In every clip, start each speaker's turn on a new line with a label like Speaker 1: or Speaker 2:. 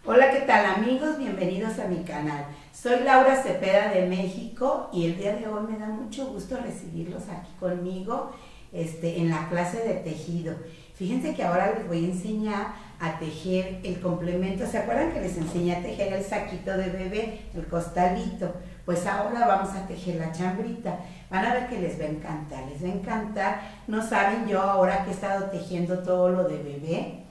Speaker 1: Hola, ¿qué tal amigos? Bienvenidos a mi canal. Soy Laura Cepeda de México y el día de hoy me da mucho gusto recibirlos aquí conmigo en la clase de tejido. Fíjense que ahora les voy a enseñar a tejer el complemento. ¿Se acuerdan que les enseñé a tejer el saquito de bebé, el costalito? Pues ahora vamos a tejer la chambrita. Van a ver que les va a encantar, les va a encantar. No saben, yo ahora que he estado tejiendo todo lo de bebé,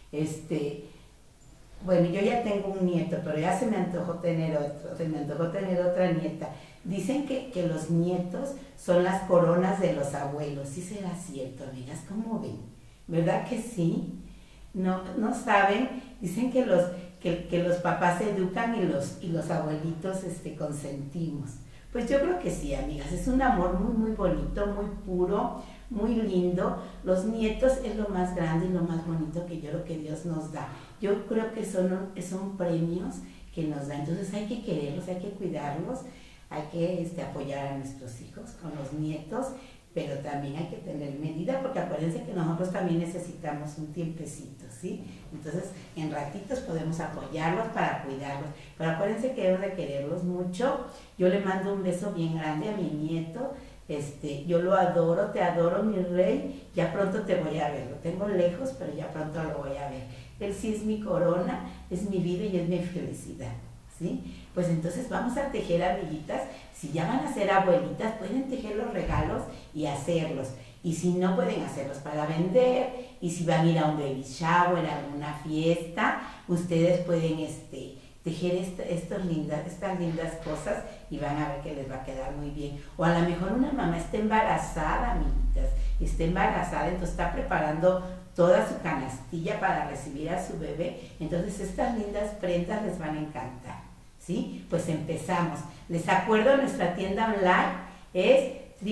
Speaker 1: bueno, yo ya tengo un nieto, pero ya se me antojó tener otro, se me antojó tener otra nieta. Dicen que los nietos son las coronas de los abuelos. ¿Sí será cierto, amigas? ¿Cómo ven? ¿Verdad que sí? No saben, dicen que los papás se educan y los abuelitos consentimos. Pues yo creo que sí, amigas, es un amor muy bonito, muy puro, muy lindo. Los nietos es lo más grande y lo más bonito que yo creo que Dios nos da. Yo creo que son premios que nos da, entonces hay que quererlos, hay que cuidarlos, hay que apoyar a nuestros hijos con los nietos, pero también hay que tener medida, porque acuérdense que nosotros también necesitamos un tiempecito, ¿sí? Entonces, en ratitos podemos apoyarlos para cuidarlos, pero acuérdense que debemos de quererlos mucho. Yo le mando un beso bien grande a mi nieto, yo lo adoro, te adoro, mi rey, ya pronto te voy a ver, lo tengo lejos, pero ya pronto lo voy a ver. Él sí es mi corona, es mi vida y es mi felicidad, ¿sí? Pues entonces vamos a tejer, amiguitas. Si ya van a ser abuelitas, pueden tejer los regalos y hacerlos. Y si no, pueden hacerlos para vender. Y si van a ir a un baby shower, a alguna fiesta, ustedes pueden tejer estas lindas cosas y van a ver que les va a quedar muy bien. O a lo mejor una mamá está embarazada, amiguitas, está embarazada, entonces está preparando toda su canastilla para recibir a su bebé. Entonces estas lindas prendas les van a encantar, ¿sí? Pues empezamos. Les acuerdo, nuestra tienda online es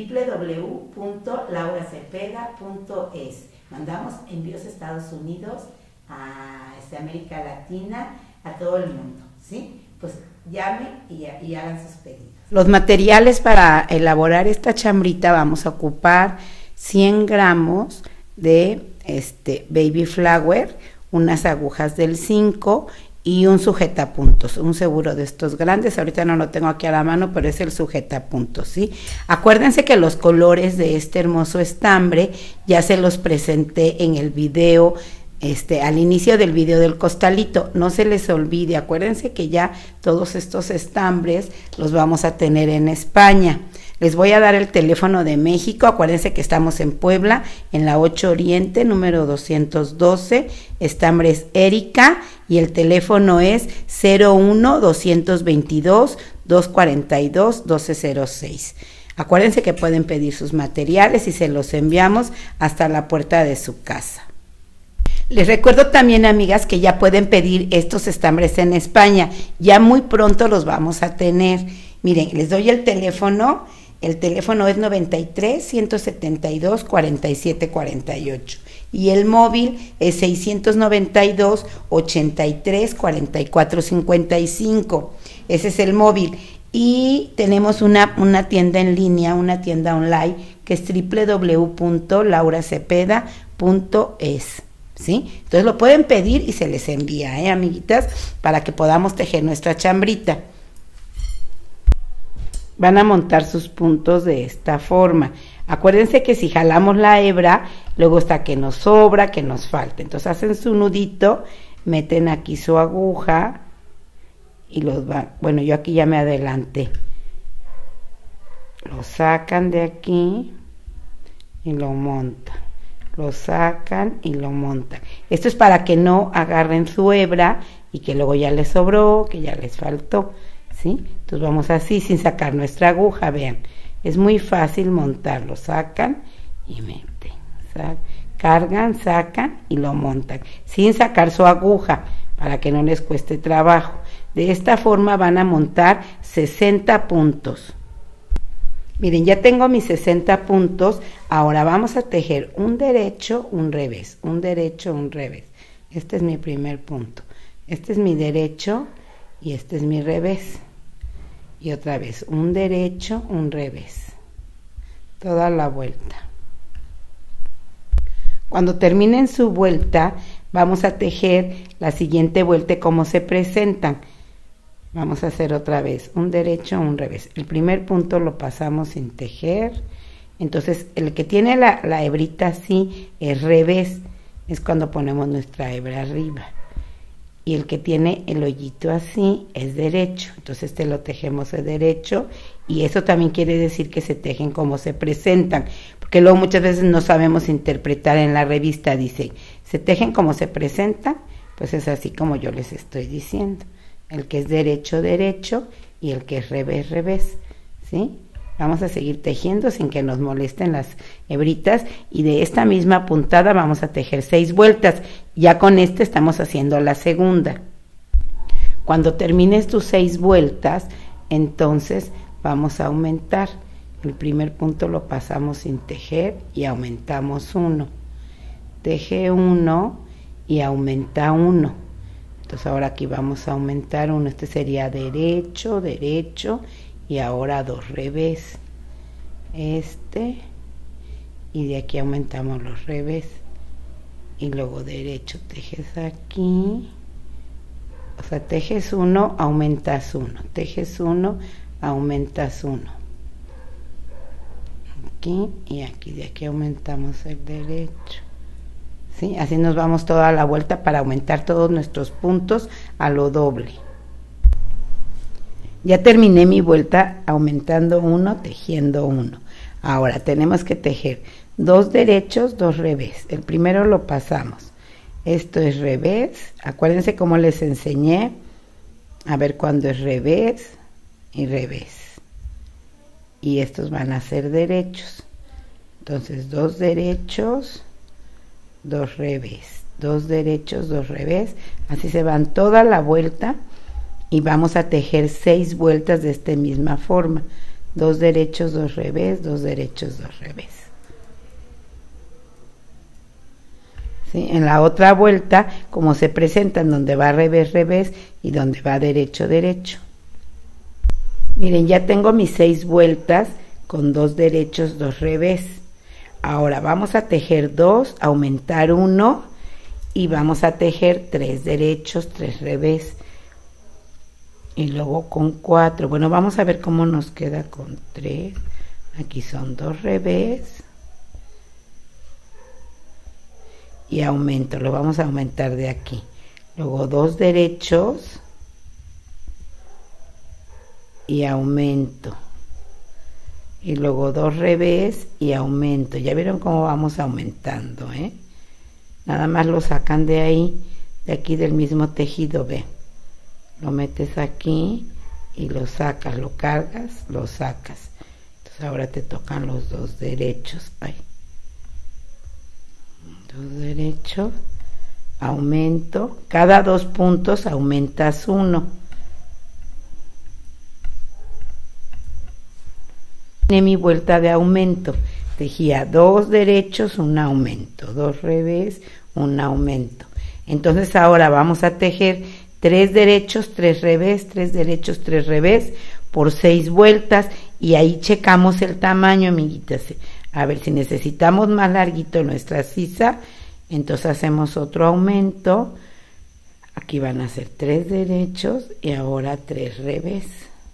Speaker 1: www.lauracepeda.es. Mandamos envíos a Estados Unidos, a América Latina, a todo el mundo, ¿sí? Pues llamen y hagan sus pedidos. Los materiales para elaborar esta chambrita: vamos a ocupar 100 gramos de baby flower, unas agujas del 5 y un sujetapuntos, un seguro de estos grandes. Ahorita no lo tengo aquí a la mano, pero es el sujetapuntos, ¿sí? Acuérdense que los colores de este hermoso estambre ya se los presenté en el video, al inicio del video del costalito. No se les olvide, acuérdense que ya todos estos estambres los vamos a tener en España. Les voy a dar el teléfono de México. Acuérdense que estamos en Puebla, en la 8 Oriente, número 212, estambres Erika, y el teléfono es 01-222-242-1206. Acuérdense que pueden pedir sus materiales y se los enviamos hasta la puerta de su casa. Les recuerdo también, amigas, que ya pueden pedir estos estambres en España. Ya muy pronto los vamos a tener. Miren, les doy el teléfono. El teléfono es 93-172-4748 y el móvil es 692-83-44-55. Ese es el móvil. Y tenemos una tienda en línea, una tienda online, que es www.lauracepeda.es. ¿Sí? Entonces lo pueden pedir y se les envía, amiguitas, para que podamos tejer nuestra chambrita. Van a montar sus puntos de esta forma. Acuérdense que si jalamos la hebra, luego está que nos sobra, que nos falta. Entonces hacen su nudito, meten aquí su aguja y los van. Bueno, yo aquí ya me adelanté. Lo sacan de aquí y lo montan. Lo sacan y lo montan. Esto es para que no agarren su hebra y que luego ya les sobró, que ya les faltó, ¿sí? Entonces vamos así, sin sacar nuestra aguja. Vean, es muy fácil montarlo. Sacan y meten, cargan, sacan y lo montan, sin sacar su aguja, para que no les cueste trabajo. De esta forma van a montar 60 puntos. Miren, ya tengo mis 60 puntos. Ahora vamos a tejer un derecho, un revés, un derecho, un revés. Este es mi primer punto. Este es mi derecho y este es mi revés. Y otra vez, un derecho, un revés. Toda la vuelta. Cuando terminen su vuelta, vamos a tejer la siguiente vuelta como se presentan. Vamos a hacer otra vez un derecho, un revés. El primer punto lo pasamos sin tejer. Entonces el que tiene la hebrita así es revés, es cuando ponemos nuestra hebra arriba. Y el que tiene el hoyito así es derecho, entonces este lo tejemos de derecho, y eso también quiere decir que se tejen como se presentan, porque luego muchas veces no sabemos interpretar. En la revista dice, se tejen como se presentan, pues es así como yo les estoy diciendo, el que es derecho, derecho, y el que es revés, revés, ¿sí? Vamos a seguir tejiendo sin que nos molesten las hebritas, y de esta misma puntada vamos a tejer 6 vueltas. Ya con esta estamos haciendo la segunda. Cuando termines tus 6 vueltas, entonces vamos a aumentar. El primer punto lo pasamos sin tejer y aumentamos 1. Teje 1 y aumenta 1. Entonces ahora aquí vamos a aumentar 1. Este sería derecho, derecho, y ahora 2 revés, y de aquí aumentamos los revés, y luego derecho, tejes aquí, o sea, tejes 1, aumentas 1, tejes 1, aumentas 1, aquí y aquí, de aquí aumentamos el derecho, ¿sí? Así nos vamos toda la vuelta para aumentar todos nuestros puntos a lo doble. Ya terminé mi vuelta aumentando 1, tejiendo 1. Ahora tenemos que tejer 2 derechos, 2 revés. El primero lo pasamos. Esto es revés. Acuérdense cómo les enseñé. A ver cuándo es revés y revés. Y estos van a ser derechos. Entonces 2 derechos, 2 revés. 2 derechos, 2 revés. Así se van toda la vuelta. Y vamos a tejer 6 vueltas de esta misma forma. 2 derechos, 2 revés, 2 derechos, 2 revés. ¿Sí? En la otra vuelta, como se presentan, donde va revés, revés y donde va derecho, derecho. Miren, ya tengo mis 6 vueltas con 2 derechos, 2 revés. Ahora vamos a tejer 2, aumentar 1 y vamos a tejer 3 derechos, 3 revés. Y luego con 4, bueno, vamos a ver cómo nos queda con 3, aquí son 2 revés, y aumento, lo vamos a aumentar de aquí, luego 2 derechos, y aumento, y luego 2 revés, y aumento. Ya vieron cómo vamos aumentando, nada más lo sacan de ahí, de aquí del mismo tejido, ve. Lo metes aquí y lo sacas, lo cargas, lo sacas. Entonces ahora te tocan los 2 derechos. Ay. 2 derechos, aumento. Cada 2 puntos aumentas 1. Tiene mi vuelta de aumento. Tejía 2 derechos, un aumento. 2 revés, un aumento. Entonces ahora vamos a tejer 3 derechos, 3 revés, 3 derechos, 3 revés por 6 vueltas, y ahí checamos el tamaño, amiguitas. A ver si necesitamos más larguito nuestra sisa, entonces hacemos otro aumento. Aquí van a ser 3 derechos y ahora 3 revés.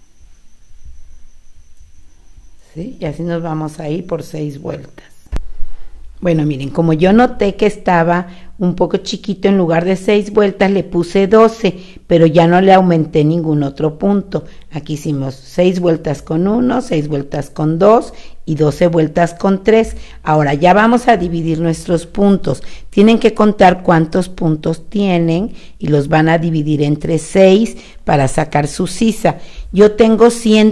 Speaker 1: ¿Sí? Y así nos vamos ahí por 6 vueltas. Bueno, miren, como yo noté que estaba un poco chiquito, en lugar de 6 vueltas le puse 12, pero ya no le aumenté ningún otro punto. Aquí hicimos 6 vueltas con 1, 6 vueltas con 2 y 12 vueltas con 3. Ahora ya vamos a dividir nuestros puntos. Tienen que contar cuántos puntos tienen y los van a dividir entre 6 para sacar su sisa. Yo tengo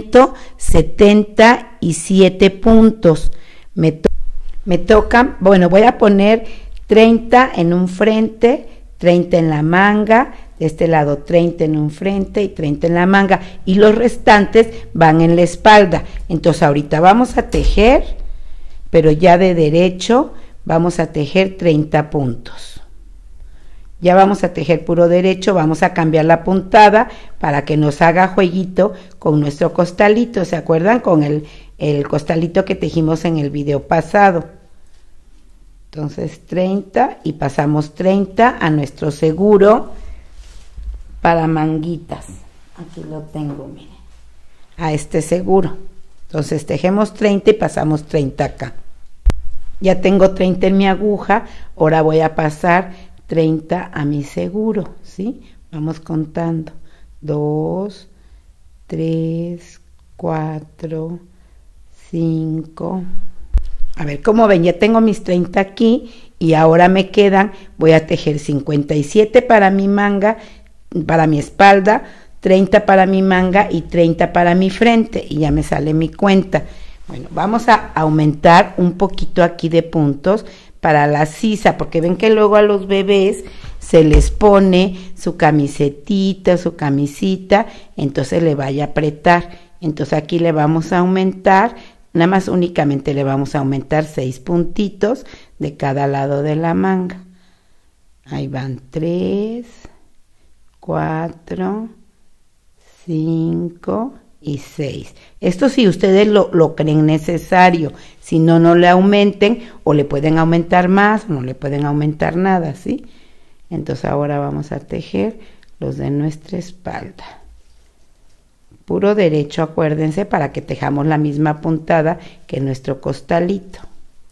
Speaker 1: 177 puntos. Me tocan, bueno, voy a poner 30 en un frente, 30 en la manga, de este lado 30 en un frente y 30 en la manga, y los restantes van en la espalda. Entonces ahorita vamos a tejer, pero ya de derecho vamos a tejer 30 puntos. Ya vamos a tejer puro derecho, vamos a cambiar la puntada para que nos haga jueguito con nuestro costalito. ¿Se acuerdan? Con el costalito que tejimos en el video pasado. Entonces 30 y pasamos 30 a nuestro seguro para manguitas. Aquí lo tengo, miren, a este seguro. Entonces tejemos 30 y pasamos 30 acá. Ya tengo 30 en mi aguja, ahora voy a pasar 30 a mi seguro, ¿sí? Vamos contando. 2, 3, 4, 5. A ver, ¿cómo ven? Ya tengo mis 30 aquí y ahora me quedan, voy a tejer 57 para mi manga, para mi espalda, 30 para mi manga y 30 para mi frente y ya me sale mi cuenta. Bueno, vamos a aumentar un poquito aquí de puntos para la sisa, porque ven que luego a los bebés se les pone su camisetita, su camisita, entonces le vaya a apretar. Entonces aquí le vamos a aumentar, nada más únicamente le vamos a aumentar 6 puntitos de cada lado de la manga. Ahí van 3, 4, 5 y 6. Esto si ustedes lo creen necesario, si no, no le aumenten o le pueden aumentar más o no le pueden aumentar nada, ¿sí? Entonces ahora vamos a tejer los de nuestra espalda. Puro derecho, acuérdense, para que tejamos la misma puntada que nuestro costalito.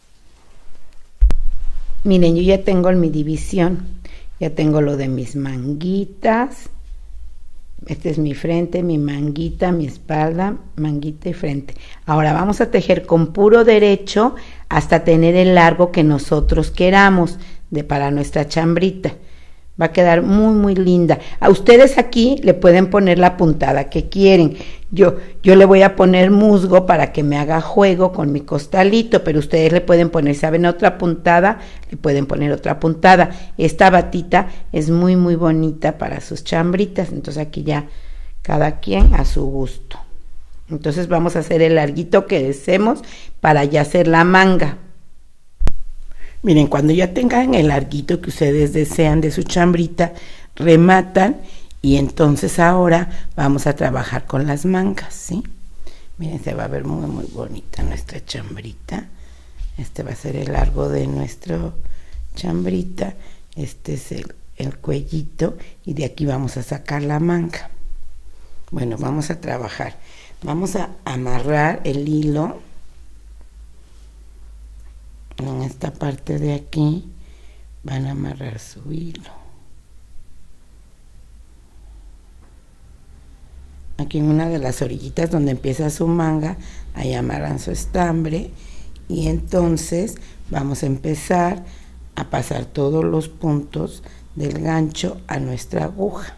Speaker 1: Miren, yo ya tengo mi división, ya tengo lo de mis manguitas. Este es mi frente, mi manguita, mi espalda, manguita y frente. Ahora vamos a tejer con puro derecho hasta tener el largo que nosotros queramos para nuestra chambrita. Va a quedar muy, muy linda. A ustedes aquí le pueden poner la puntada que quieren. Yo le voy a poner musgo para que me haga juego con mi costalito, pero ustedes le pueden poner, ¿saben? Otra puntada, le pueden poner otra puntada. Esta batita es muy, muy bonita para sus chambritas. Entonces aquí ya cada quien a su gusto. Entonces vamos a hacer el larguito que deseemos para ya hacer la manga. Miren, cuando ya tengan el larguito que ustedes desean de su chambrita, rematan y entonces ahora vamos a trabajar con las mangas, ¿sí? Miren, se va a ver muy, muy bonita nuestra chambrita. Este va a ser el largo de nuestra chambrita. Este es el cuellito y de aquí vamos a sacar la manga. Bueno, vamos a trabajar. Vamos a amarrar el hilo en esta parte de aquí. Van a amarrar su hilo aquí en una de las orillitas donde empieza su manga. Ahí amarran su estambre y entonces vamos a empezar a pasar todos los puntos del gancho a nuestra aguja.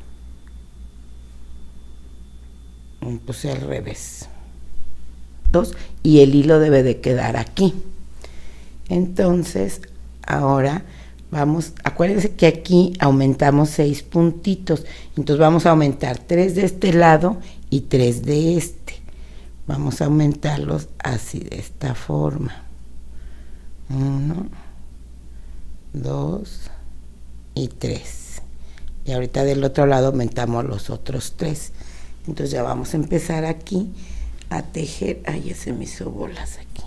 Speaker 1: Puse al revés y el hilo debe de quedar aquí. Entonces ahora vamos, acuérdense que aquí aumentamos 6 puntitos, entonces vamos a aumentar 3 de este lado y 3 de este. Vamos a aumentarlos así, de esta forma. 1, 2 y 3. Y ahorita del otro lado aumentamos los otros 3. Entonces ya vamos a empezar aquí a tejer. Ay, ya se me hizo bolas aquí.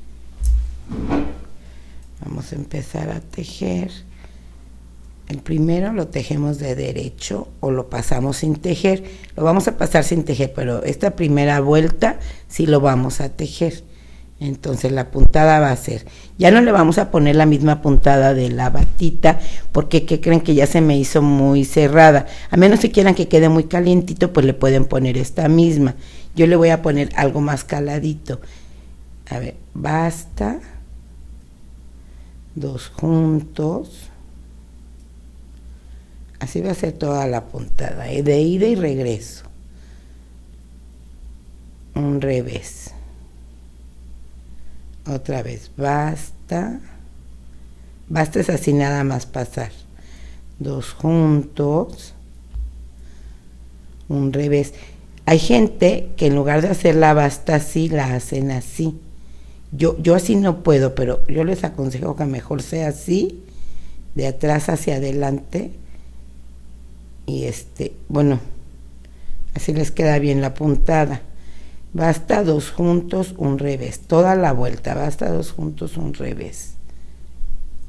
Speaker 1: Vamos a empezar a tejer. El primero lo tejemos de derecho o lo pasamos sin tejer. Lo vamos a pasar sin tejer, pero esta primera vuelta sí lo vamos a tejer. Entonces la puntada va a ser, ya no le vamos a poner la misma puntada de la batita, porque ¿qué creen? Que ya se me hizo muy cerrada. A menos que quieran que quede muy calientito, pues le pueden poner esta misma. Yo le voy a poner algo más caladito. A ver, basta, 2 juntos, así va a ser toda la puntada, de ida y regreso, un revés, otra vez, basta es así nada más pasar, 2 juntos, un revés. Hay gente que en lugar de hacer la basta así, la hacen así. Yo así no puedo, pero yo les aconsejo que mejor sea así, de atrás hacia adelante, y bueno, así les queda bien la puntada. Basta 2 juntos, un revés, toda la vuelta, basta 2 juntos, un revés.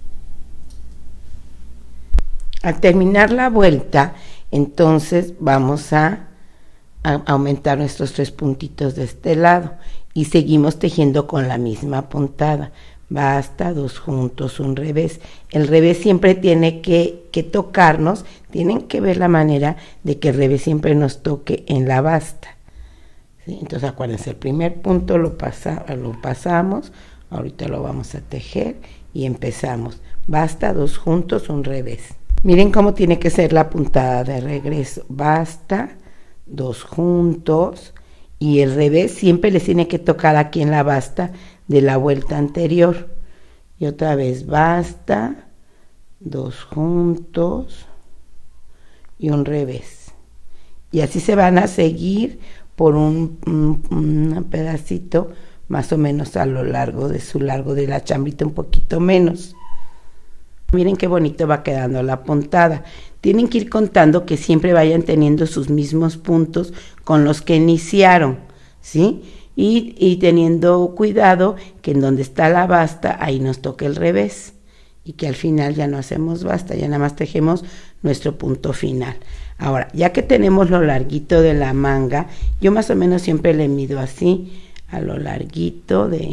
Speaker 1: Al terminar la vuelta, entonces vamos a aumentar nuestros 3 puntitos de este lado y seguimos tejiendo con la misma puntada. Basta, 2 juntos, un revés. El revés siempre tiene que tocarnos, tienen que ver la manera de que el revés siempre nos toque en la basta. ¿Sí? Entonces acuérdense, el primer punto lo pasamos, ahorita lo vamos a tejer y empezamos. Basta, 2 juntos, un revés. Miren cómo tiene que ser la puntada de regreso. Basta, 2 juntos, y el revés siempre les tiene que tocar aquí en la basta de la vuelta anterior. Y otra vez, basta, 2 juntos y un revés. Y así se van a seguir por un pedacito más o menos a lo largo de su largo de la chambrita, un poquito menos. Miren qué bonito va quedando la puntada. Tienen que ir contando que siempre vayan teniendo sus mismos puntos con los que iniciaron, ¿sí? Y teniendo cuidado que en donde está la basta, ahí nos toque el revés. Y que al final ya no hacemos basta, ya nada más tejemos nuestro punto final. Ahora, ya que tenemos lo larguito de la manga, yo más o menos siempre le mido así, a lo larguito de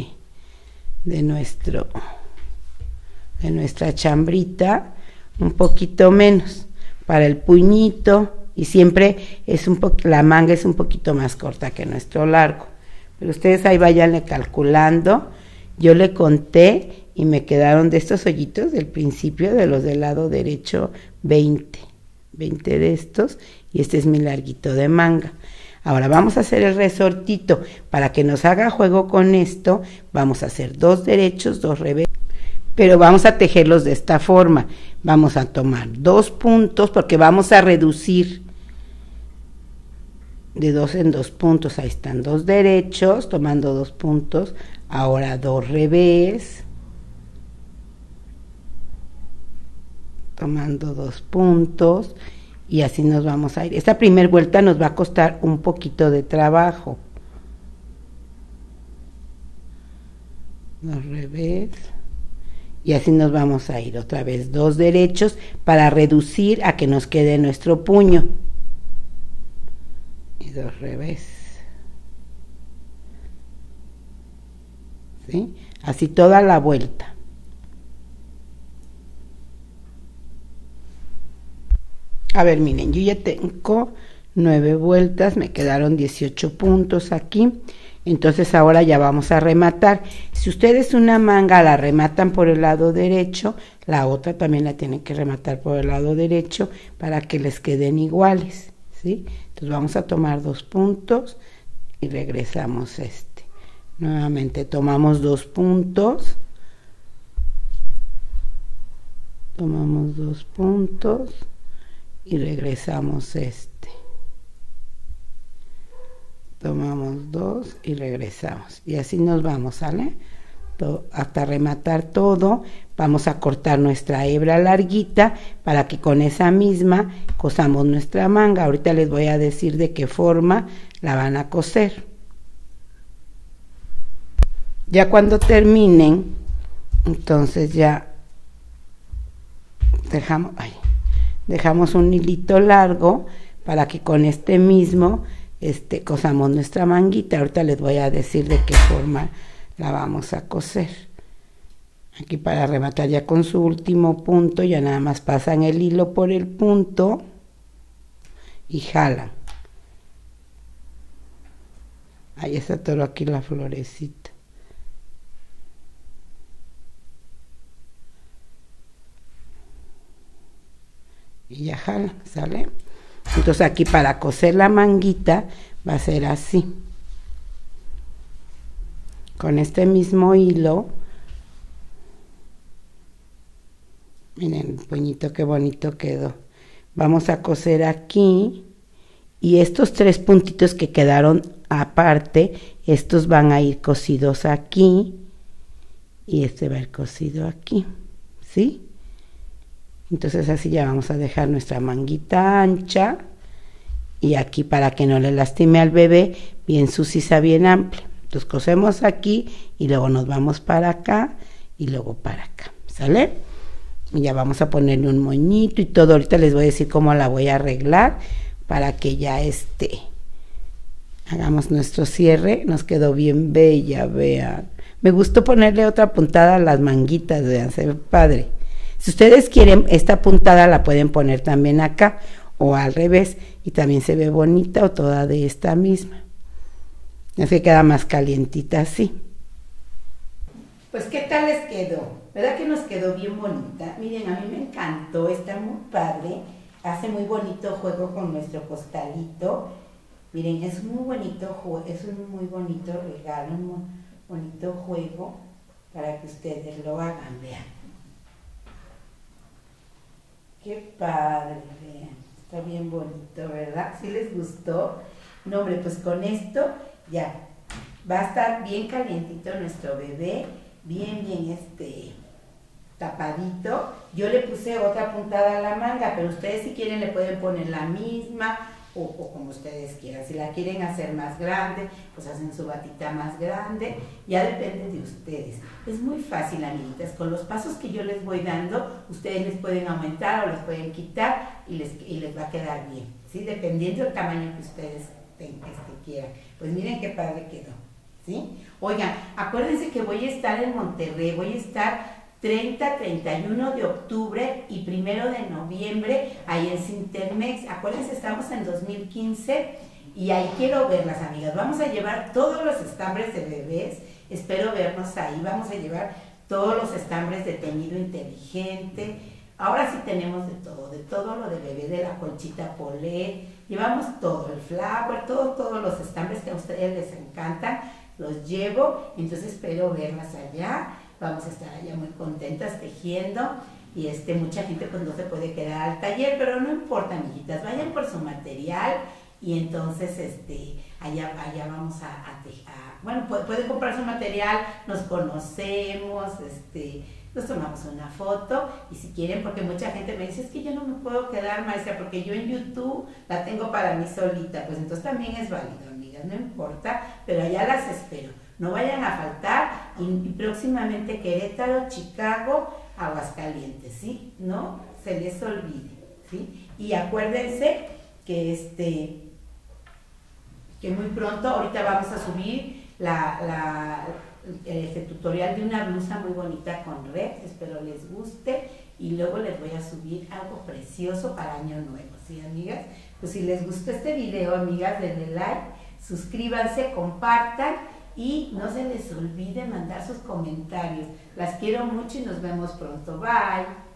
Speaker 1: nuestra chambrita, un poquito menos para el puñito, y siempre la manga es un poquito más corta que nuestro largo, pero ustedes ahí vayanle calculando. Yo le conté y me quedaron de estos hoyitos del principio, de los del lado derecho, 20 de estos, y este es mi larguito de manga. Ahora vamos a hacer el resortito. Para que nos haga juego con esto, vamos a hacer 2 derechos, 2 revés, pero vamos a tejerlos de esta forma. Vamos a tomar 2 puntos porque vamos a reducir de 2 en 2 puntos. Ahí están 2 derechos, tomando 2 puntos. Ahora 2 revés, tomando 2 puntos, y así nos vamos a ir. Esta primera vuelta nos va a costar un poquito de trabajo. 2 revés, y así nos vamos a ir. Otra vez 2 derechos para reducir a que nos quede nuestro puño, y 2 revés, ¿sí? Así toda la vuelta. A ver, miren, yo ya tengo 9 vueltas, me quedaron 18 puntos aquí. Entonces ahora ya vamos a rematar. Si ustedes una manga la rematan por el lado derecho, la otra también la tienen que rematar por el lado derecho para que les queden iguales, ¿sí? Entonces vamos a tomar 2 puntos y regresamos nuevamente tomamos 2 puntos, tomamos 2 puntos y regresamos tomamos 2 y regresamos, y así nos vamos, ¿sale? Hasta rematar todo. Vamos a cortar nuestra hebra larguita para que con esa misma cosamos nuestra manga. Ahorita les voy a decir de qué forma la van a coser. Ya cuando terminen, entonces ya dejamos un hilito largo para que con este mismo cosamos nuestra manguita. Ahorita les voy a decir de qué forma la vamos a coser. Aquí para rematar ya con su último punto, ya nada más pasan el hilo por el punto y jalan. Ahí está todo aquí la florecita. Y ya jalan, ¿sale? Entonces aquí para coser la manguita va a ser así. Con este mismo hilo, miren el puñito qué bonito quedó. Vamos a coser aquí, y estos 3 puntitos que quedaron aparte, estos van a ir cosidos aquí, y este va a ir cosido aquí, ¿sí? Entonces así ya vamos a dejar nuestra manguita ancha, y aquí para que no le lastime al bebé, bien su sisa bien amplia. Entonces cosemos aquí y luego nos vamos para acá y luego para acá, ¿sale? Y ya vamos a ponerle un moñito y todo. Ahorita les voy a decir cómo la voy a arreglar para que ya hagamos nuestro cierre. Nos quedó bien bella, vean. Me gustó ponerle otra puntada a las manguitas, vean, se ve padre. Si ustedes quieren, esta puntada la pueden poner también acá o al revés y también se ve bonita o toda de esta misma. Es que queda más calientita así. Pues, ¿qué tal les quedó? ¿Verdad que nos quedó bien bonita? Miren, a mí me encantó, está muy padre. Hace muy bonito juego con nuestro costalito. Miren, es muy bonito, es un muy bonito regalo, un muy bonito juego para que ustedes lo hagan, vean. Qué padre, vean. Está bien bonito, ¿verdad? ¿Sí les gustó? No, hombre, pues con esto ya va a estar bien calientito nuestro bebé, bien tapadito. Yo le puse otra puntada a la manga, pero ustedes si quieren le pueden poner la misma o como ustedes quieran. Si la quieren hacer más grande, pues hacen su batita más grande, ya depende de ustedes. Es muy fácil, amiguitas, con los pasos que yo les voy dando, ustedes les pueden aumentar o les pueden quitar y les va a quedar bien, ¿sí? Dependiendo del tamaño que ustedes quieran. Pues miren qué padre quedó, ¿sí? Oigan, acuérdense que voy a estar en Monterrey, voy a estar 30, 31 de octubre y 1 de noviembre ahí en Cintermex. Acuérdense, estamos en 2015 y ahí quiero verlas, amigas. Vamos a llevar todos los estambres de bebés, espero vernos ahí. Vamos a llevar todos los estambres de teñido inteligente. Ahora sí tenemos de todo lo de bebé, de la Conchita Polet. Llevamos todo, el flower, todos los estambres que a ustedes les encantan, los llevo. Entonces espero verlas allá. Vamos a estar allá muy contentas tejiendo y mucha gente pues no se puede quedar al taller, pero no importa, amiguitas, vayan por su material y entonces allá vamos a tejer. Bueno, pueden comprar su material, nos conocemos, nos tomamos una foto y si quieren, porque mucha gente me dice, es que yo no me puedo quedar, maestra, porque yo en YouTube la tengo para mí solita, pues entonces también es válido, amigas, no importa, pero allá las espero. No vayan a faltar y próximamente Querétaro, Chicago, Aguascalientes, ¿sí? No se les olvide, ¿sí? Y acuérdense que que muy pronto, ahorita vamos a subir este tutorial de una blusa muy bonita con red, espero les guste, y luego les voy a subir algo precioso para Año Nuevo, ¿sí, amigas? Pues si les gustó este video, amigas, denle like, suscríbanse, compartan, y no se les olvide mandar sus comentarios. Las quiero mucho y nos vemos pronto. Bye.